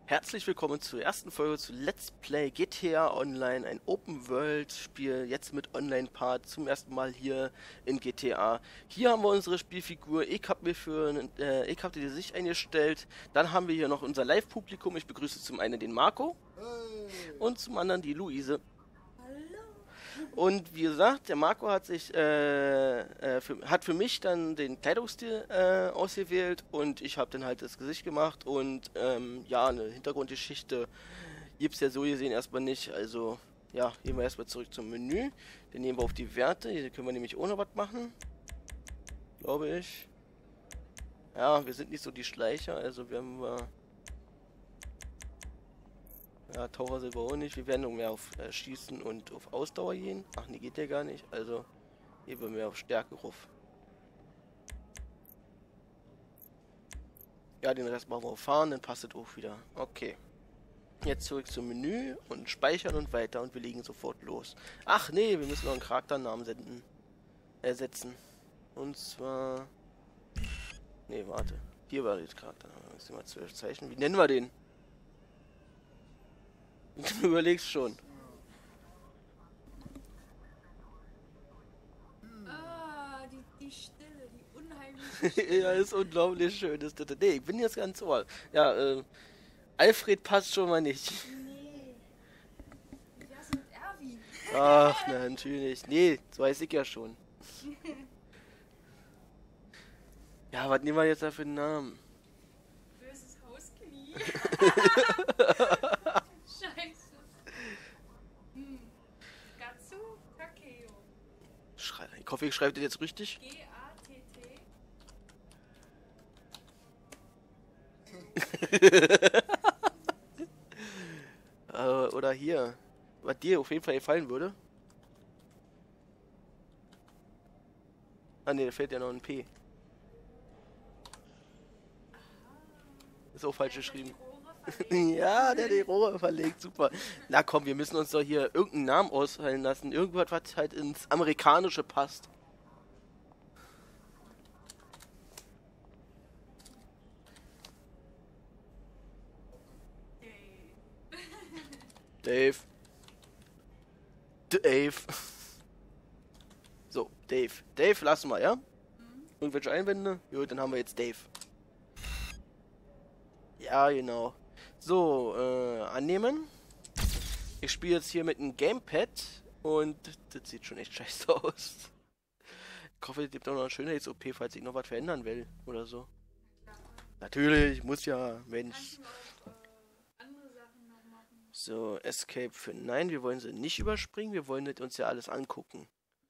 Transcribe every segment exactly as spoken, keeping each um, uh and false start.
Herzlich willkommen zur ersten Folge zu Let's Play G T A Online, ein Open-World-Spiel, jetzt mit Online-Part, zum ersten Mal hier in G T A. Hier haben wir unsere Spielfigur, ich habe mir für, äh, ich habe die sich eingestellt. Dann haben wir hier noch unser Live-Publikum, ich begrüße zum einen den Marco und zum anderen die Luise. Und wie gesagt, der Marco hat sich äh, äh, für, hat für mich dann den Kleidungsstil äh, ausgewählt und ich habe dann halt das Gesicht gemacht und ähm, ja, eine Hintergrundgeschichte gibt es ja so gesehen erstmal nicht. Also ja, gehen wir erstmal zurück zum Menü. Dann nehmen wir auf die Werte, hier können wir nämlich ohne was machen, glaube ich. Ja, wir sind nicht so die Schleicher, also werden wir... Ja, Taucher sind wir auch nicht. Wir werden noch mehr auf äh, Schießen und auf Ausdauer gehen. Ach nee, geht ja gar nicht. Also gehen wir mehr auf Stärke rauf. Ja, den Rest machen wir auf Fahren, dann passt es auch wieder. Okay. Jetzt zurück zum Menü und speichern und weiter und wir legen sofort los. Ach nee, wir müssen noch einen Charakternamen senden. Ersetzen. Und zwar... Nee, warte. Hier war jetzt Charakternamen. Müssen wir mal zwölf Zeichen. Wie nennen wir den? Du überlegst schon. Ah, die, die Stille, die unheimliche Stille. Ja, ist unglaublich schön. Ist das. Nee, ich bin jetzt ganz ohr. Ja, äh, Alfred passt schon mal nicht. Nee. Wir sind Erwin. Ach, na, natürlich. Nee, das weiß ich ja schon. Ja, was nehmen wir jetzt da für einen Namen? Böses Hausknie. Scheiße. Hm. Gatsu Takeo. Schrei ich hoffe, ich schreibe das jetzt richtig. G A T T. äh, oder hier. Was dir auf jeden Fall gefallen würde. Ah ne, da fehlt ja noch ein P. Ist auch falsch geschrieben. Ja, der hat die Rohre verlegt, super. Na komm, wir müssen uns doch hier irgendeinen Namen ausfallen lassen. Irgendwas, was halt ins Amerikanische passt. Dave. Dave. So, Dave. Dave, lassen wir, ja? Irgendwelche Einwände? Jo, dann haben wir jetzt Dave. Ja, genau. So, äh, annehmen. Ich spiele jetzt hier mit einem Gamepad und das sieht schon echt scheiße aus. Ich hoffe, es gibt auch noch eine Schönheits-O P, falls ich noch was verändern will oder so. Natürlich, muss ja, Mensch. Andere Sachen noch machen. So, Escape für nein, wir wollen sie nicht überspringen, wir wollen das uns ja alles angucken.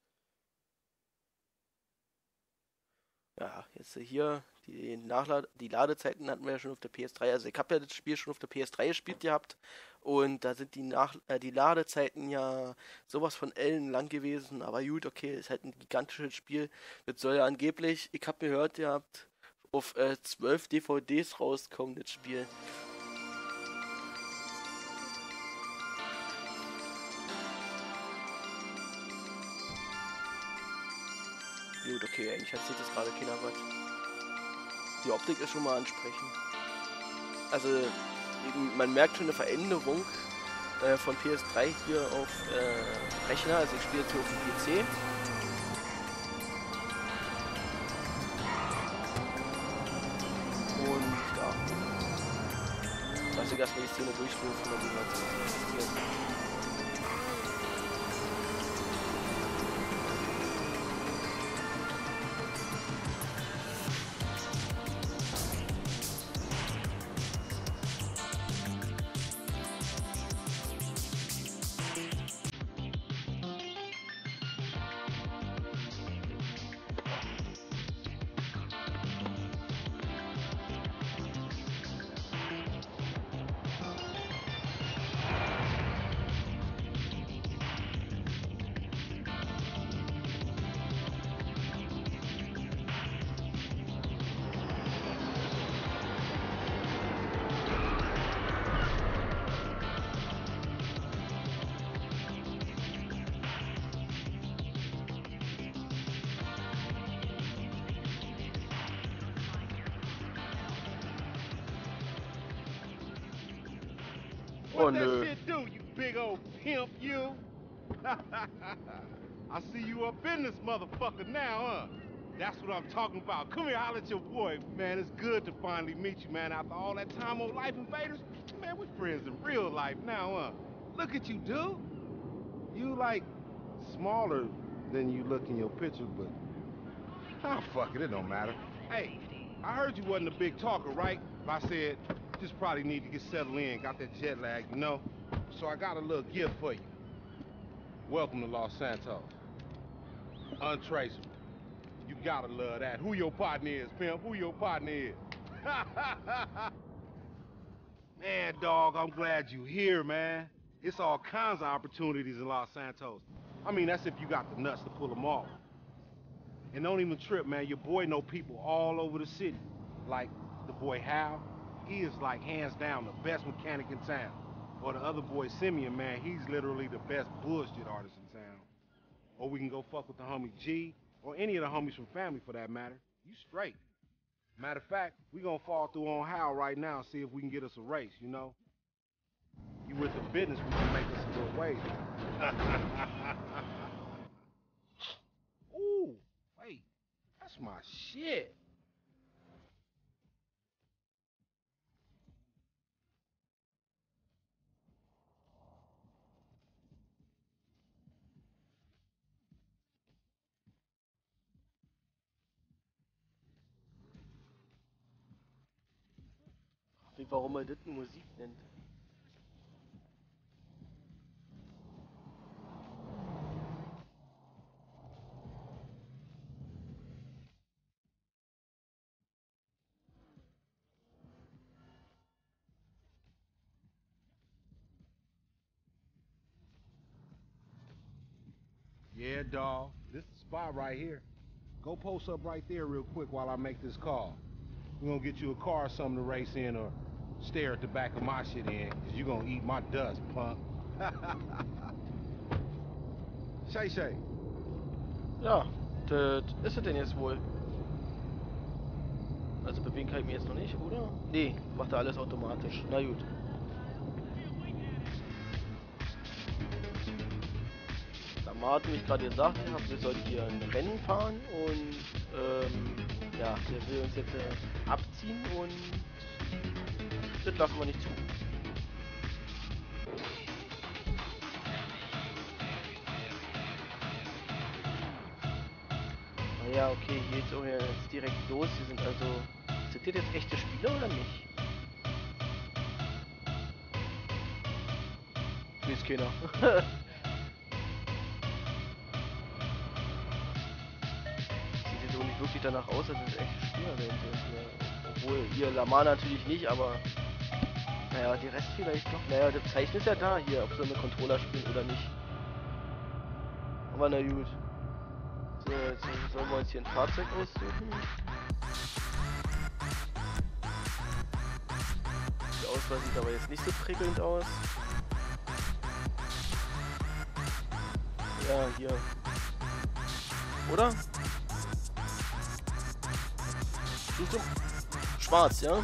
Ja, jetzt hier, die, Nachlade die Ladezeiten hatten wir ja schon auf der P S drei. Also ich habe ja das Spiel schon auf der P S drei gespielt gehabt. Und da sind die, Nach äh, die Ladezeiten ja sowas von ellenlang gewesen. Aber gut, okay, ist halt ein gigantisches Spiel. Das soll ja angeblich, ich habe gehört, ihr habt auf äh, zwölf D V Ds rauskommen, das Spiel. Gut, okay, eigentlich erzählt das gerade keiner was. Die Optik ist schon mal ansprechend. Also, man merkt schon eine Veränderung äh, von P S drei hier auf äh, Rechner. Also ich spiele jetzt hier auf dem P C. Und ja. Lass ich erstmal die Szene durchrufen und die was passiert. Oh nö. Shit do, you big old pimp, you? I see you up in this motherfucker now, huh? That's what I'm talking about. Come here, holler at your boy. Man, it's good to finally meet you, man. After all that time on Life Invaders, man, we're friends in real life now, huh? Look at you, dude. You, like, smaller than you look in your picture, but... Ah, fuck it, it don't matter. Hey, I heard you wasn't a big talker, right? I said, you just probably need to get settled in, got that jet lag, you know? So I got a little gift for you. Welcome to Los Santos. Untraceable. You gotta love that. Who your partner is, pimp? Who your partner is? Man, dog, I'm glad you here, man. It's all kinds of opportunities in Los Santos. I mean, that's if you got the nuts to pull them off. And don't even trip, man. Your boy know people all over the city. Like the boy Hal, he is like hands down the best mechanic in town. Or the other boy Simeon, man, he's literally the best bullshit artist in town. Or we can go fuck with the homie G, or any of the homies from family for that matter. You straight. Matter of fact, we gonna fall through on Hal right now and see if we can get us a race, you know? You with the business, we can make us a little wage. Ooh, wait, that's my shit. Wie, warum er das Musik nennt. Yeah, dawg, this is the spot right here. Go post up right there real quick while I make this call. We're gonna get you a car or something to race in, or stare at the back of my shit in, cause you're gonna eat my dust, punk. Shay Shay. Ja, das ist es denn jetzt wohl. Also bewegen kann ich mich jetzt noch nicht, oder? Nee, macht er alles automatisch. Na gut. Der Martin mich gerade gesagt hat, wir sollten hier ein Rennen fahren und ähm, ja, der will uns jetzt äh, abziehen und das lassen wir nicht zu. Ja, okay, hier geht's auch jetzt direkt los. Wir sind also... Sind das jetzt echte Spieler oder nicht? Weiß keiner. Sieht jetzt auch nicht wirklich danach aus, als es echte Spieler wären. Obwohl, hier Lamar natürlich nicht, aber... Naja, die Rest vielleicht doch. Naja, das Zeichen ist ja da hier, ob so eine Controller spielen oder nicht. Aber na gut. So, jetzt sollen wir uns hier ein Fahrzeug aussuchen. Die Auswahl sieht aber jetzt nicht so prickelnd aus. Ja, hier. Oder? Suchst du? Schwarz, ja?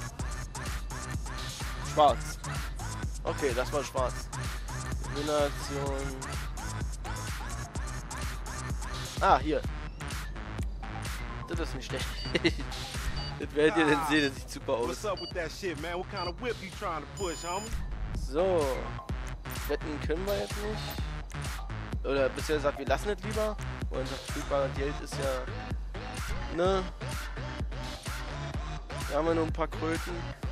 Schwarz. Okay, das war schwarz. Kombination. Ah, hier. Das ist nicht schlecht. Das werdet ihr dann sehen, das sieht super aus. So. Wetten können wir jetzt nicht. Oder bisher gesagt, wir lassen es lieber. Und das verfügbare Geld ist ja... Ne? Hier haben wir nur ein paar Kröten.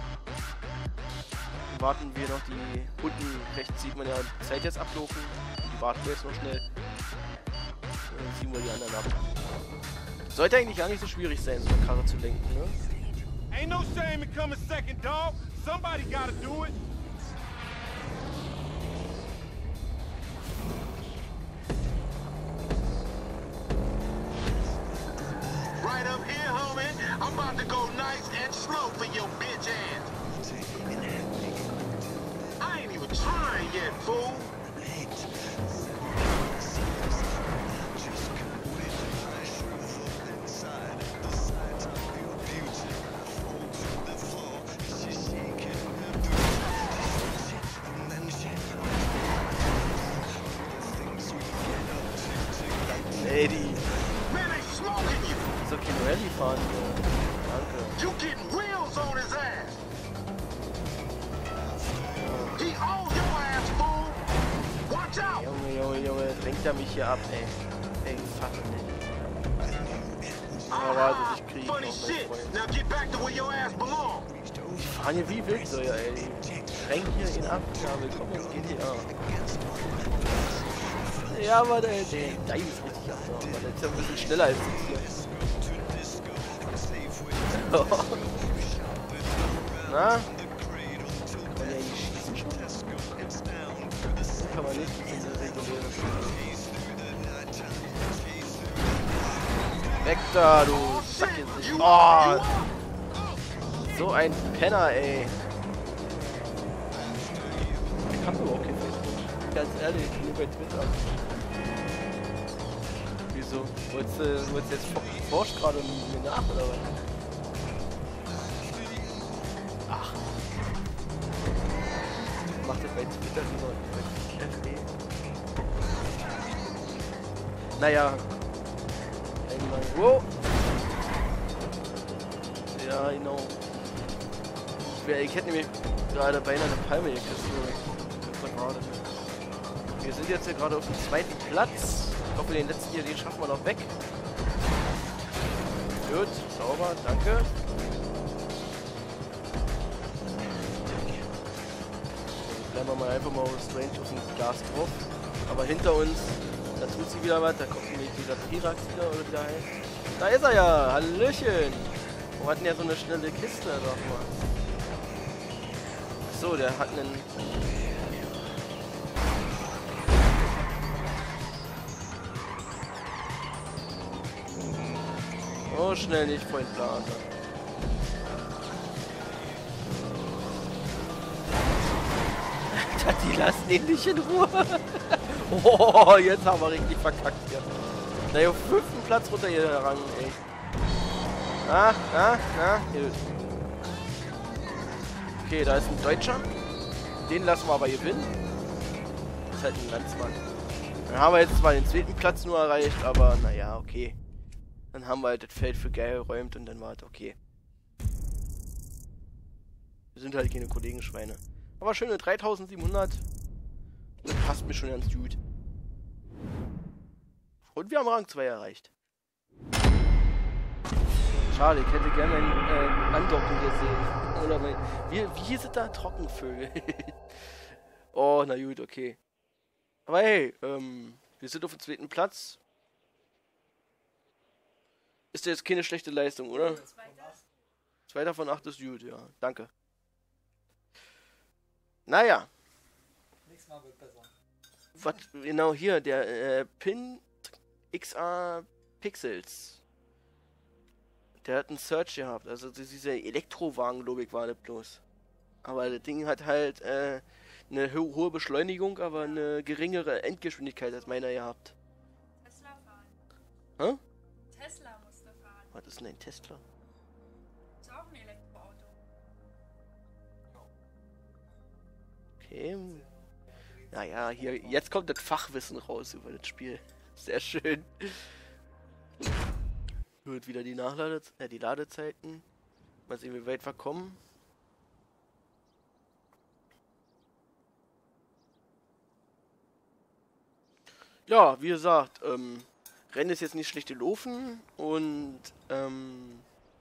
Dann warten wir noch die... Unten rechts sieht man ja die Zeit jetzt ablaufen. Und die warten wir jetzt noch schnell. Dann ziehen wir die anderen ab. Sollte eigentlich gar nicht so schwierig sein, so eine Karre zu lenken, ne? Ain't no shame in coming second, dog. Somebody gotta do it. Right up here, homie. I'm about to go nice and slow for your bitch ass. I ain't even trying yet, fool. Rallye fahren hier. Danke. You getting wheels on his ass. He owns your ass, fool. Watch out. Junge, Junge, Junge, lenkt er mich hier ab, ey. Ey, fuck nicht. Aber warte, ich krieg ihn noch, mein Freund. Now get back to where your ass belongs. Ich fahr hier wie wild, so ja, ey. Ich renk hier ihn ab. Ja, willkommen in G T A. Ja, aber der, der, der ist richtig ab, aber der ist ja ein bisschen schneller als ich hier. Na? Kann man ja nicht schießen schon? Kann man nicht, das ist eine reguläre. Weg da, du Sackgesicht. Oh! So ein Penner, ey. Ich hab überhaupt kein Facebook. Ganz ehrlich, nur bei Twitter. Wieso? Wolltest du, wolltest du jetzt forscht gerade mir nach, oder was? Ach. Macht das bei Twitter lieber bei F D. Naja. Einmal. Wow. Ja, genau. Ich hätte nämlich gerade beinahe eine Palme gekriegt. Wir sind jetzt hier gerade auf dem zweiten Platz. Ich hoffe, den letzten hier, den schaffen wir noch weg. Gut, sauber, danke. Bleiben wir mal einfach mal strange auf dem Gas drauf. Aber hinter uns, da tut sie wieder was. Da kommt nämlich dieser Trirax wieder, oder wie der heißt. Da ist er ja, hallöchen. Wir hatten ja so eine schnelle Kiste, sag mal. So, der hat einen... Oh, schnell nicht, Freund Blase. Die lassen ihn nicht in Ruhe. Oh, jetzt haben wir richtig verkackt hier. Na, hier auf fünften Platz runter hier heran, ey. Na, na, na, hier. Okay, da ist ein Deutscher. Den lassen wir aber gewinnen. Das ist halt ein Landsmann. Dann haben wir jetzt zwar den zweiten Platz nur erreicht, aber naja, okay. Dann haben wir halt das Feld für geil geräumt und dann war es okay. Wir sind halt keine Kollegenschweine. Aber schöne dreitausendsiebenhundert. Das passt mir schon ganz gut. Und wir haben Rang zwei erreicht. Schade, ich hätte gerne ein äh, Andocken gesehen. Oder mein, wie, wie sind da Trockenvögel? Oh, na gut, okay. Aber hey, ähm, wir sind auf dem zweiten Platz. Ist ja jetzt keine schlechte Leistung, oder? Zweiter. Zweiter von acht ist gut, ja. Danke. Naja. Nächstes Mal wird besser. Was genau hier, der äh, Pin X R Pixels. Der hat einen Search gehabt, also dieser Elektrowagen, glaube ich, war das bloß. Aber das Ding hat halt äh, eine ho hohe Beschleunigung, aber eine geringere Endgeschwindigkeit als meiner gehabt. Tesla fahren. Hä? Tesla musste fahren. Was ist denn ein Tesla? Ist auch ein Elektroauto. Okay. Naja, hier, jetzt kommt das Fachwissen raus über das Spiel. Sehr schön. Gut, wieder die Nachlade, äh, die Ladezeiten. Mal sehen, wie weit wir kommen. Ja, wie gesagt, ähm, Rennen ist jetzt nicht schlecht gelaufen und ähm,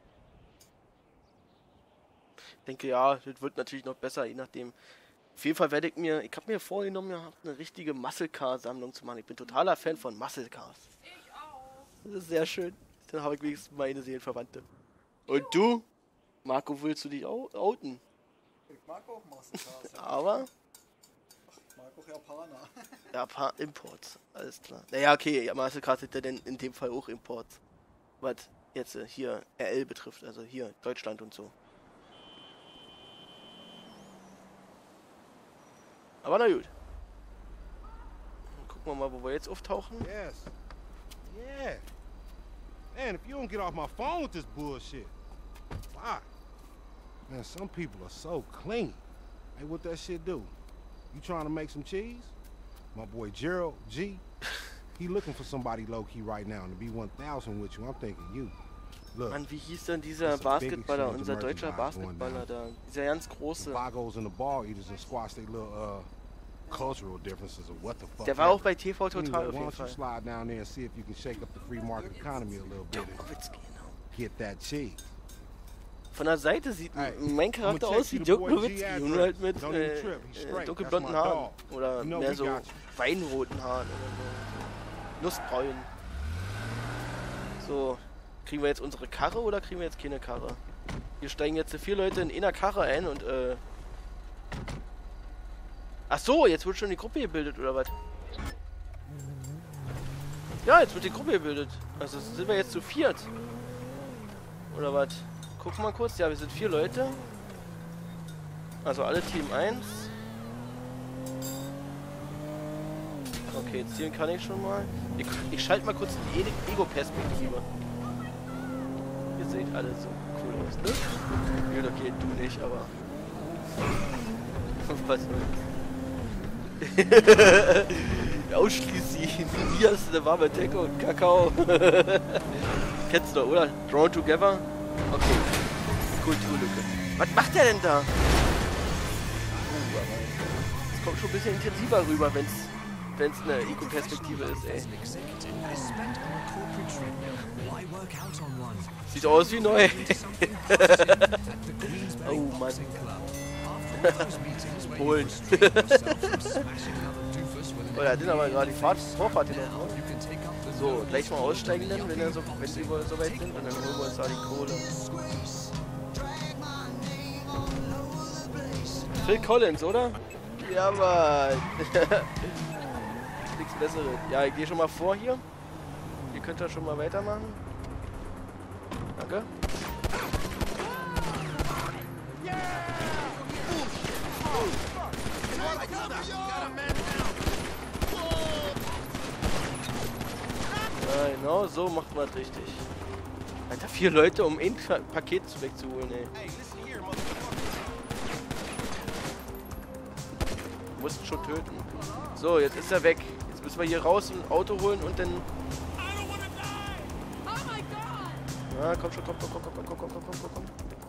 ich denke, ja, das wird natürlich noch besser, je nachdem. Auf jeden Fall werde ich mir, ich habe mir vorgenommen, ja, eine richtige Muscle Car Sammlung zu machen. Ich bin totaler Fan von Muscle Cars. Ich auch. Das ist sehr schön. Dann habe ich wenigstens meine Seelenverwandte. Und du? Marco, willst du dich au outen? Ich mag auch Masterclass. Ja. Aber? Ich mag auch Japaner. Japan Imports, alles klar. Naja, okay, Mastercard sind ja denn in dem Fall auch Imports. Was jetzt äh, hier R L betrifft, also hier Deutschland und so. Aber na gut. Dann gucken wir mal, wo wir jetzt auftauchen. Yes. Yeah. Man, if you don't get off my phone with this bullshit. Why? Man, some people are so clingy. Hey, what that shit do? You trying to make some cheese? My boy Gerald G, he looking for somebody low-key right now, and to be one thousand with you, I'm thinking you. Look, Mann, wie hieß denn dieser It's a big Basketballer, exchange unser of deutscher merchandise going Basketballer da? Dieser ganz große. Vagos and the ball eaters and squash their little uh, cultural differences or what the fuck. Der war auch ever. bei T V Total Anyway, auf why jeden don't you Fall. slide down there and see if you can shake up the free market economy a little bit and Nowitzki, genau. get that cheese. Von der Seite sieht Hey, mein Charakter I'ma aus wie text you the Dirk boy G Nowitzki, address. nur halt mit Don't even äh, trip, he's äh, straight. dunkelblonden That's my Haaren. dog. Oder You know mehr we so got you. weinroten Haaren oder so. Nussbraun. So, kriegen wir jetzt unsere Karre oder kriegen wir jetzt keine Karre? Hier steigen jetzt vier Leute in einer Karre ein und äh... Ach so, jetzt wird schon die Gruppe gebildet oder was? Ja, jetzt wird die Gruppe gebildet. Also sind wir jetzt zu viert. Oder was? Guck mal kurz. Ja, wir sind vier Leute. Also alle Team eins. Okay, zielen kann ich schon mal. Ich, ich schalte mal kurz die E- Ego-Perspektive. Ihr seht alle so cool aus, ne? Ja, okay, du nicht, aber... Was soll's? Ausschließlich hier ist eine warme Decke und Kakao. Kennst du doch, oder? Drawn Together? Okay. Kulturlücke. Was macht der denn da? Es kommt schon ein bisschen intensiver rüber, wenn's wenn's eine Eco-Perspektive ist, ey. Sieht aus wie neu. Oh Mann. Polen. Oh ja, den aber gerade die Fahrt, Vorfahrt hier noch. So, gleich mal aussteigen dann, wenn, er so, wenn sie so weit sind, und dann holen wir uns da die Kohle. Phil Collins, oder? Ja, Mann. Nichts Besseres. Ja, ich gehe schon mal vor hier. Ihr könnt ja schon mal weitermachen. Danke. Ja, genau, so macht man es richtig. Alter, vier Leute, um ein Pa- Paket wegzuholen, ey. Mussten schon töten. So, jetzt ist er weg. Jetzt müssen wir hier raus ein Auto holen und dann... Ja, komm schon, komm, komm, komm, komm, komm, komm, komm, komm, komm, komm.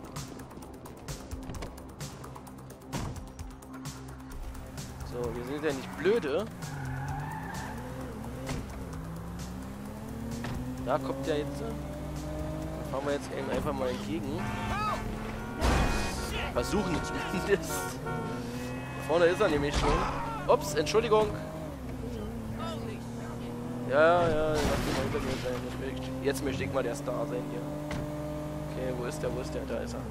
So, wir sind ja nicht blöde. Da kommt der jetzt. Da fahren wir jetzt eben einfach mal entgegen. Versuchen es zumindest. Vorne ist er nämlich schon. Ups, Entschuldigung. Ja, ja, lass mich mal hinter mir sein. Jetzt möchte, ich, jetzt möchte ich mal der Star sein hier. Okay, wo ist der, wo ist der? Da ist er.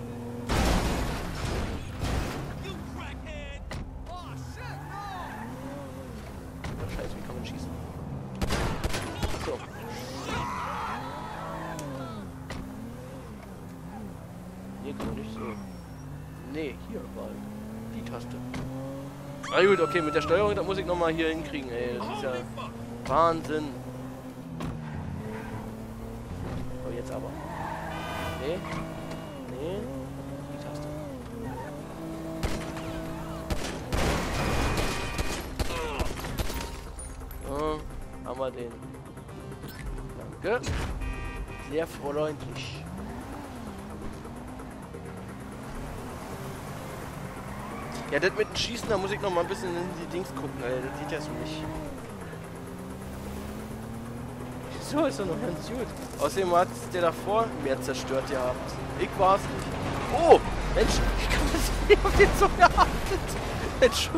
Oh, Scheiße, wie kann man schießen? So. Hier kann man nicht so. Nee, hier war die Taste. Ah gut, okay, mit der Steuerung, da muss ich nochmal hier hinkriegen, ey. Das ist ja Wahnsinn. Oh, jetzt aber. Nee. Nee. Die Taste. So, haben wir den. Danke. Sehr freundlich. Ja, das mit dem Schießen, da muss ich noch mal ein bisschen in die Dings gucken, ey. Das sieht ja so nicht. So ist er noch ganz gut. Außerdem hat der davor mehr zerstört gehabt. Ich war's nicht. Oh! Mensch, ich kann das nicht auf den so geachtet. Mensch.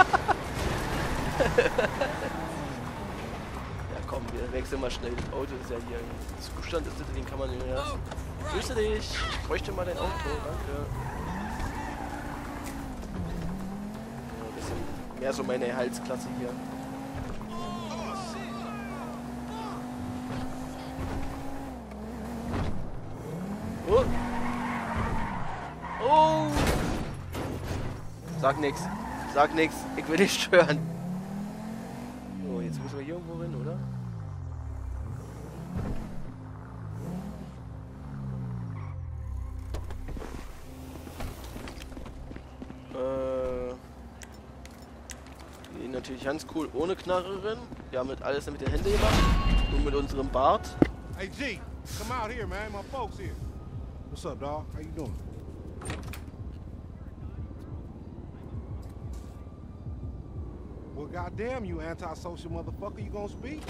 Ja komm, wir wechseln mal schnell. Das Auto ist ja hier im Zustand, ist das, den kann man nicht mehr lassen. Grüße dich. Ich bräuchte mal dein Auto. Danke. Mehr so meine Halsklasse hier. Oh! Oh! Sag nix. Sag nix. Ich will nicht stören. So, jetzt müssen wir hier irgendwo hin, oder? Äh... Natürlich ganz cool ohne Knarre rennen. Wir haben das alles mit den Händen gemacht. Und mit unserem Bart. Hey, G, Come out here, man. My folks here. What's up, dog? How you doing? Well, goddamn you, antisocial motherfucker. You gonna speak?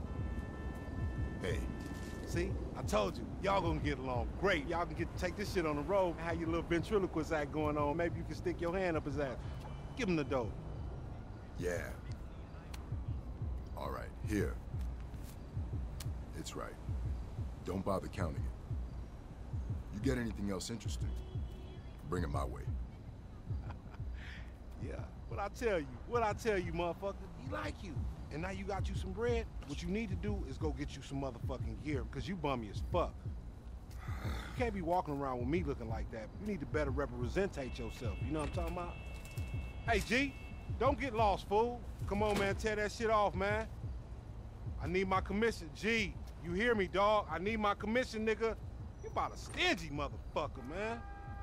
Hey. See? I told you. Y'all gonna get along great. Y'all can get take this shit on the road and have your little ventriloquist act going on. Maybe you can stick your hand up his ass. Give him the dough. Yeah. All right, here. It's right. Don't bother counting it. You get anything else interesting, bring it my way. Yeah, what I tell you, what I tell you, motherfucker, he like you. And now you got you some bread, what you need to do is go get you some motherfucking gear, because you bummy as fuck. You can't be walking around with me looking like that. You need to better representate yourself, you know what I'm talking about? Hey, G, don't get lost, fool. Come on, man, tear that shit off, man. I need my commission. G, you hear me, dog? I need my commission, nigga. You about a stingy motherfucker, man.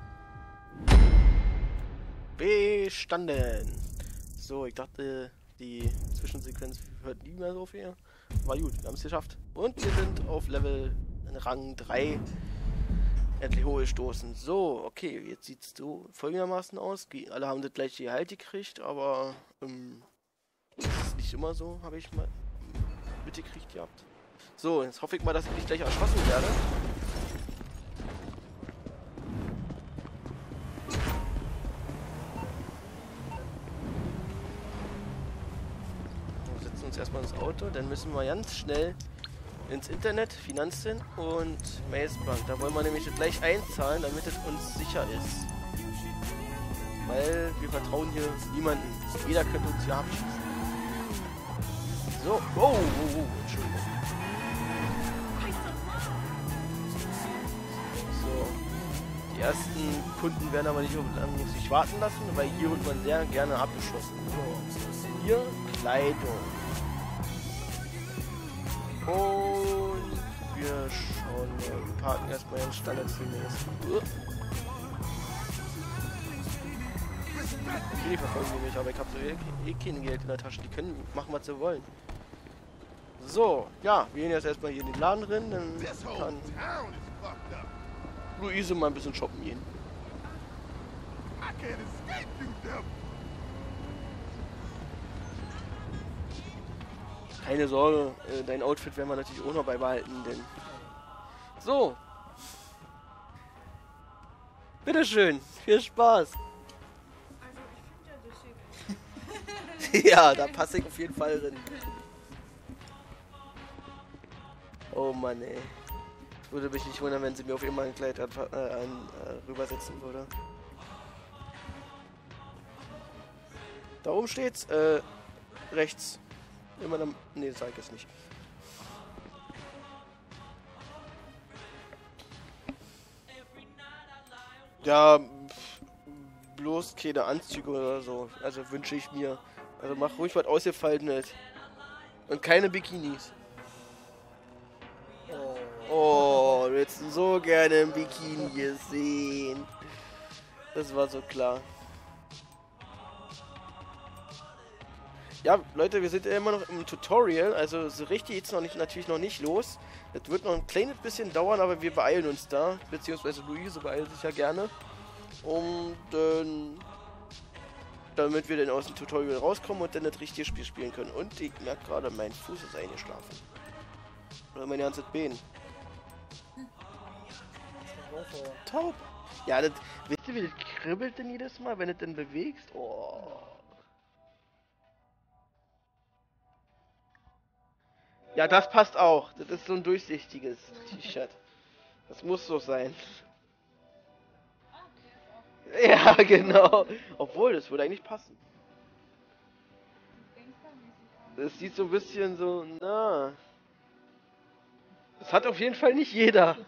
Bestanden. So, ich dachte, die Zwischensequenz hört nie mehr so viel. War gut, wir haben es geschafft. Und wir sind auf Level Rang drei endlich hochgestoßen. So, okay, jetzt sieht es so folgendermaßen aus. Alle haben das gleiche Gehalt gekriegt, aber ähm, das ist nicht immer so, habe ich mal mitgekriegt gehabt. So, jetzt hoffe ich mal, dass ich nicht gleich erschossen werde. Wir setzen uns erstmal ins Auto, dann müssen wir ganz schnell ins Internet, Finanzen und Mazebank. Da wollen wir nämlich gleich einzahlen, damit es uns sicher ist. Weil wir vertrauen hier niemanden. Jeder könnte uns hier abschießen. So, oh, oh, oh, Entschuldigung. So, die ersten Kunden werden aber nicht so lange auf sich warten lassen, weil hier wird man sehr gerne abgeschossen. So, hier Kleidung. Und wir schauen mal, wir parken erstmal den standardmäßig. Die verfolgen die mich, aber ich habe so eh, eh kein Geld in der Tasche. Die können machen, was sie wollen. So, ja, wir gehen jetzt erstmal hier in den Laden drin, dann kann Luise mal ein bisschen shoppen gehen. Keine Sorge, äh, dein Outfit werden wir natürlich auch noch beibehalten, denn... So! Bitteschön, viel Spaß! Also, ich finde ja das schick. Ja, da passe ich auf jeden Fall drin. Oh Mann, ey. Würde mich nicht wundern, wenn sie mir auf immer ein Kleid äh, ein, äh, rübersetzen würde. Da oben steht's, äh, rechts. Immer dann. Nee, sag ich jetzt nicht. Ja, bloß keine Anzüge oder so. Also wünsche ich mir. Also mach ruhig was Ausgefallenes. Und keine Bikinis. Oh, du hättest so gerne ein Bikini gesehen. Das war so klar. Ja, Leute, wir sind ja immer noch im Tutorial, also so richtig geht's noch nicht, natürlich noch nicht los. Das wird noch ein kleines bisschen dauern, aber wir beeilen uns da, beziehungsweise Luise beeilt sich ja gerne. Und ähm, damit wir dann aus dem Tutorial rauskommen und dann das richtige Spiel spielen können. Und ich merke gerade, mein Fuß ist eingeschlafen. Oder mein ganzes Bein. Taub. Ja, das, wisst ihr, wie das kribbelt denn jedes Mal, wenn du denn bewegst? Oh. Ja, das passt auch. Das ist so ein durchsichtiges T-Shirt. Das muss so sein. Ja, genau. Obwohl, das würde eigentlich passen. Das sieht so ein bisschen so, na. Das hat auf jeden Fall nicht jeder.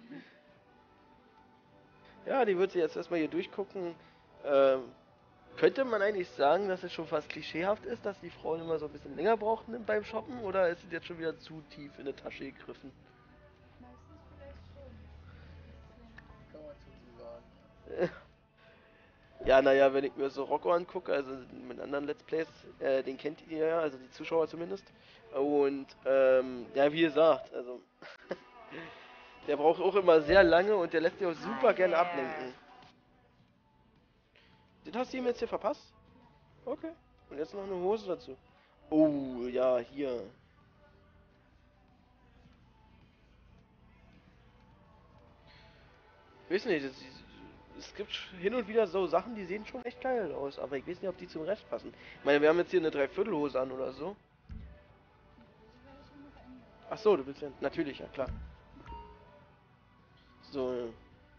Ja, die wird sie jetzt erstmal hier durchgucken. Ähm, könnte man eigentlich sagen, dass es schon fast klischeehaft ist, dass die Frauen immer so ein bisschen länger brauchten beim Shoppen? Oder ist es jetzt schon wieder zu tief in die Tasche gegriffen? Meistens vielleicht schon. Kann man schon so sagen. Ja, naja, wenn ich mir so Rocco angucke, also mit anderen Let's Plays, äh, den kennt ihr ja, also die Zuschauer zumindest. Und, ähm, ja, wie gesagt, also, Der braucht auch immer sehr lange und der lässt sich auch super gerne ablenken. Den hast du ihm jetzt hier verpasst? Okay. Und jetzt noch eine Hose dazu. Oh, ja, hier. Ich weiß nicht, es, es gibt hin und wieder so Sachen, die sehen schon echt geil aus, aber ich weiß nicht, ob die zum Rest passen. Ich meine, wir haben jetzt hier eine Dreiviertelhose an oder so. Ach so, du willst ja... Natürlich, ja klar. So.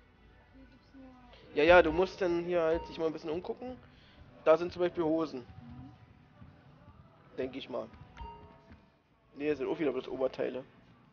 Ja, ja, du musst dann hier halt dich mal ein bisschen umgucken. Da sind zum Beispiel Hosen. Denke ich mal. Ne, das sind auch wieder bloß Oberteile.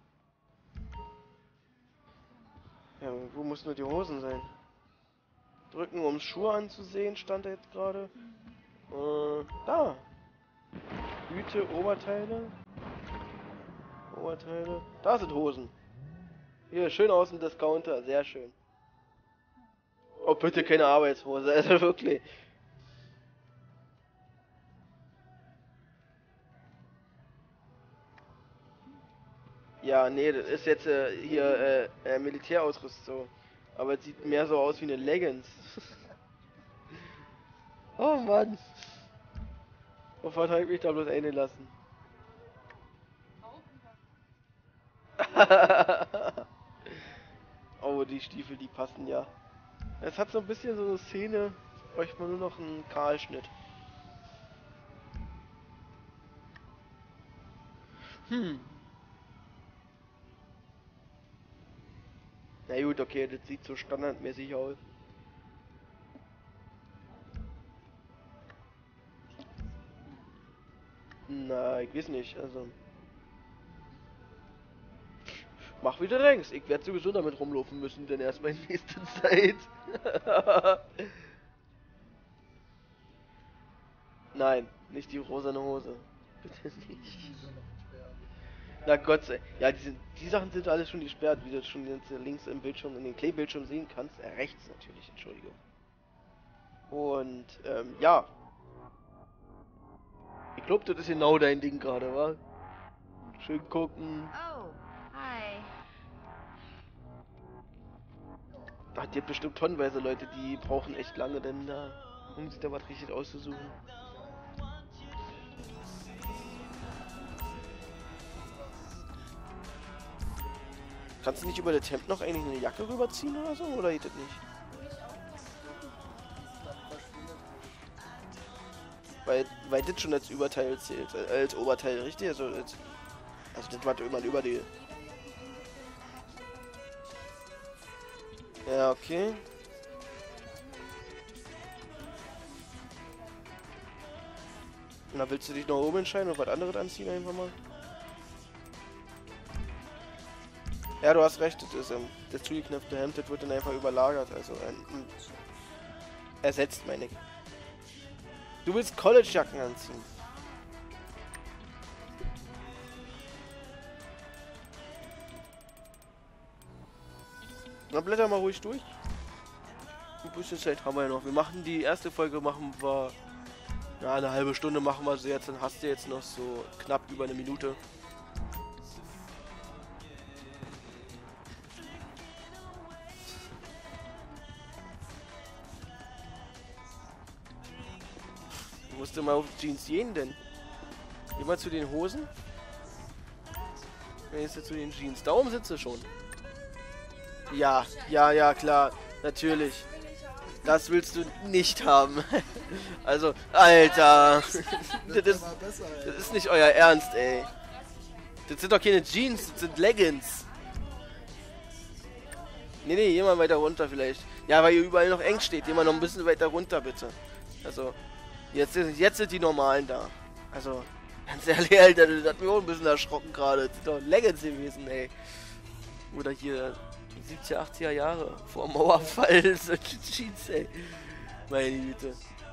Ja, wo müssen nur die Hosen sein? Drücken, um Schuhe anzusehen, stand er jetzt gerade. Äh, da. Hüte, Oberteile. Oberteile. Da sind Hosen. Hier, schön aus dem Discounter, sehr schön. Oh, bitte keine Arbeitshose, also wirklich. Ja, nee, das ist jetzt äh, hier äh, äh, Militärausrüstung. Aber es sieht mehr so aus wie eine Leggings. Oh Mann. Wovon habe ich mich da bloß eingelassen? Oh, die Stiefel, die passen ja. Es hat so ein bisschen so eine Szene, bräuchte man nur noch einen Kahlschnitt. Hm. Na gut, okay, das sieht so standardmäßig aus. Na, ich weiß nicht, also... Mach wie du denkst, ich werde sowieso damit rumlaufen müssen, denn erstmal in nächster Zeit. Nein, nicht die rosane Hose. Bitte nicht. Na Gott sei ja, die, sind, die Sachen sind alles schon gesperrt, wie du schon links im Bildschirm, in den Kleebildschirm sehen kannst. Äh, rechts natürlich, Entschuldigung. Und, ähm, ja. Ich glaube, das ist genau dein Ding gerade, wa? Schön gucken. Oh, hi. Da hat ihr bestimmt tonnenweise Leute, die brauchen echt lange, denn da, um sich da was richtig auszusuchen. Kannst du nicht über das Hemd noch eigentlich eine Jacke rüberziehen oder so? Oder geht das nicht? Weil, weil das schon als Überteil zählt, äh, als Oberteil, richtig? Also, als, also das war immer über die... Ja, okay. Na, willst du dich noch oben entscheiden und was anderes anziehen einfach mal? Ja, du hast recht, das ist ähm, das zugeknöpfte Hemd, das wird dann einfach überlagert, also ähm, ersetzt, meine ich. Du willst College-Jacken anziehen. Na, blätter mal ruhig durch. Ein bisschen Zeit haben wir ja noch. Wir machen die erste Folge, machen wir... Ja, eine halbe Stunde machen wir sie jetzt, dann hast du jetzt noch so knapp über eine Minute. Musste mal auf Jeans gehen, denn immer zu den Hosen. Jetzt zu den Jeans. Da oben sitzt du schon. Ja, ja, ja, klar. Natürlich. Das willst du nicht haben. Also, Alter. Das ist, das ist nicht euer Ernst, ey. Das sind doch keine Jeans, das sind Leggings. Nee, nee, geh mal weiter runter vielleicht. Ja, weil hier überall noch eng steht. Geh mal noch ein bisschen weiter runter, bitte. Also... Jetzt, jetzt sind die normalen da. Also, ganz ehrlich, Alter, das hat mich auch ein bisschen erschrocken gerade. Das sind doch Leggings gewesen, ey. Oder hier, die siebziger, achtziger Jahre, vor dem Mauerfall, solche Jeans, ey. Meine Güte.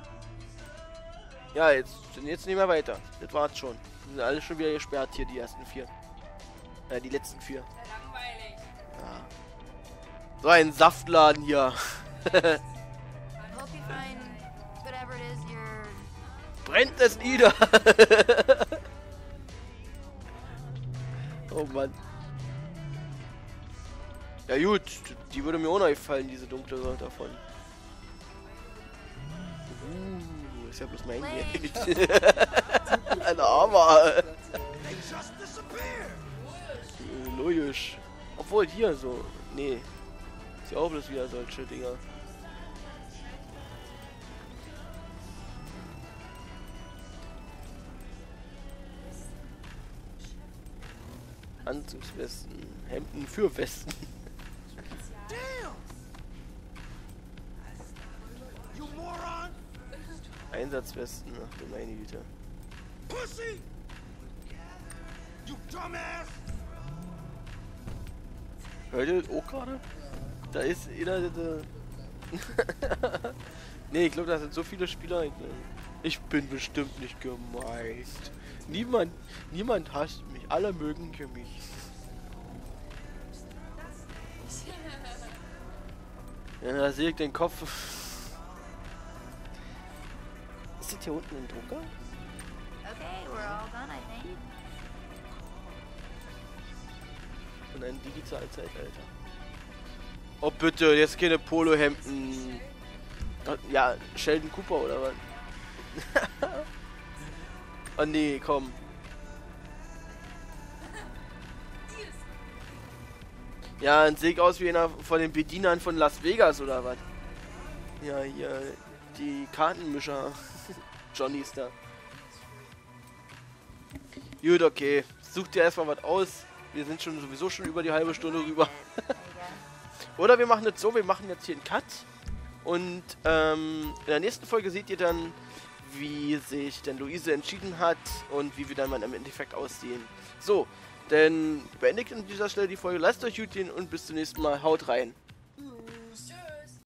Ja, jetzt sind jetzt nicht mehr weiter. Das war's schon. Die sind alle schon wieder gesperrt hier, die ersten vier. Äh, die letzten vier. Langweilig. Ja. So ein Saftladen hier. Brennt es nieder! Oh Mann. Ja gut, die würde mir auch noch gefallen, diese dunkle Sorte davon. Uh, ist ja bloß mein Geld. Ein Armer. Logisch. Obwohl hier so. Nee. Ist ja auch bloß wieder solche Dinger. Anzugswesten. Hemden für Westen. Einsatzwesten, ach du meine Güte. Hört ihr das auch gerade? Da ist einer, der... Nee, ich glaube, da sind so viele Spieler. Ich bin bestimmt nicht gemeint. Niemand, niemand hasst mich. Alle mögen mich. Ja, da sehe ich den Kopf. Ist das hier unten ein Drucker? Okay, we're all done, I think. Und ein Digitalzeitalter. Oh bitte, jetzt keine Polohemden. Ja, Sheldon Cooper oder was? Oh nee, komm. Ja, dann sehe ich aus wie einer von den Bedienern von Las Vegas oder was? Ja, hier, die Kartenmischer. Johnny ist da. Gut, okay. Such dir erstmal was aus. Wir sind schon sowieso schon über die halbe Stunde rüber. Oder wir machen es so, wir machen jetzt hier einen Cut. Und ähm, in der nächsten Folge seht ihr dann, wie sich denn Luise entschieden hat und wie wir dann mal im Endeffekt aussehen. So, dann beendigt an dieser Stelle die Folge. Lasst euch gut gehen und bis zum nächsten Mal. Haut rein.